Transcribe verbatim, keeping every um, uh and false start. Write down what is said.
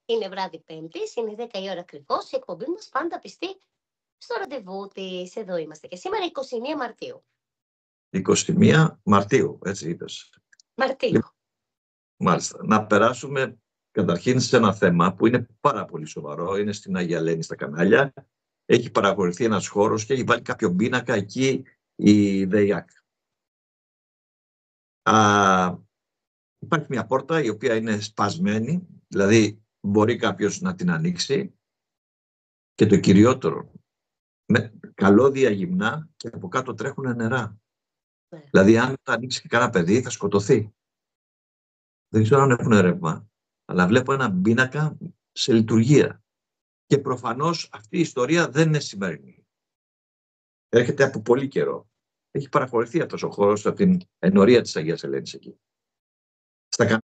Είναι βράδυ Πέμπτης, είναι δέκα η ώρα ακριβώς. Η εκπομπή μας πάντα πιστή στο ραντεβού της. Εδώ είμαστε και σήμερα εικοστή πρώτη Μαρτίου. εικοστή πρώτη Μαρτίου, έτσι είπες. Μαρτίου. Λοιπόν, μάλιστα. Να περάσουμε καταρχήν σε ένα θέμα που είναι πάρα πολύ σοβαρό. Είναι στην Αγία Ελένη στα κανάλια. Έχει παραχωρηθεί ένας χώρος και έχει βάλει κάποιο πίνακα εκεί η ΔΕΙΑΚ. Α, υπάρχει μια πόρτα η οποία είναι σπασμένη, δηλαδή μπορεί κάποιος να την ανοίξει και το κυριότερο, με καλώδια γυμνά και από κάτω τρέχουν νερά. Ναι. Δηλαδή αν τα ανοίξει και κανένα παιδί θα σκοτωθεί. Δεν ξέρω αν έχουν ρεύμα, αλλά βλέπω ένα πίνακα σε λειτουργία. Και προφανώς αυτή η ιστορία δεν είναι σημερινή. Έρχεται από πολύ καιρό. Έχει παραχωρηθεί αυτός ο χώρος από την ενορία της Αγίας Ελένης εκεί. Στα